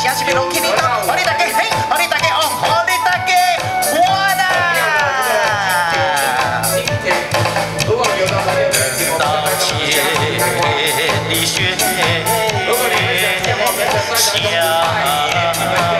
声是要拢起你到，互你大家嘿，互你大家哦，互你大家欢啊！道千里雪相。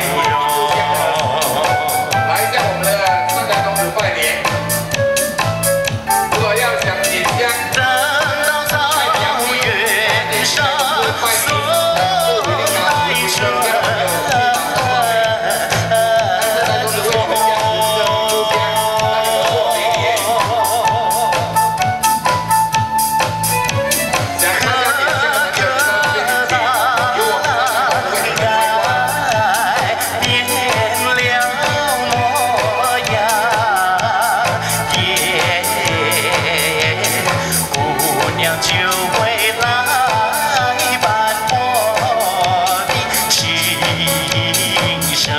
就会来伴我的琴声，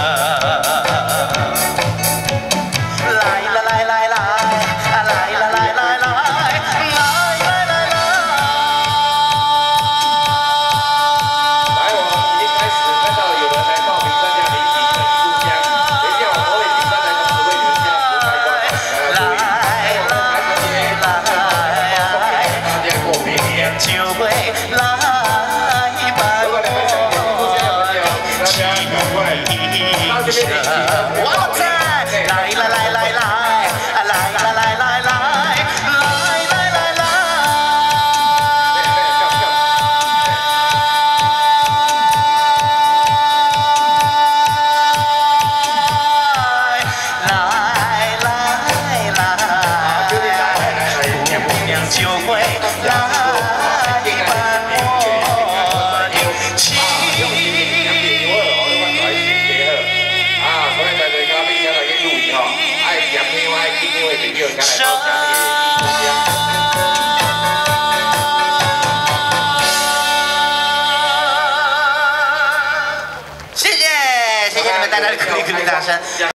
来来来来来，来来来来来，来来来来。来，我们已经开始看到有人来报名参加临时的艺术箱，等一下我们会请三台同时为留下实拍观众。就会来伴我琴声，哇塞！来来来来来，来来来来来，来来来来。姑娘就会来。 谢谢你们带来的鼓励，鼓励掌声。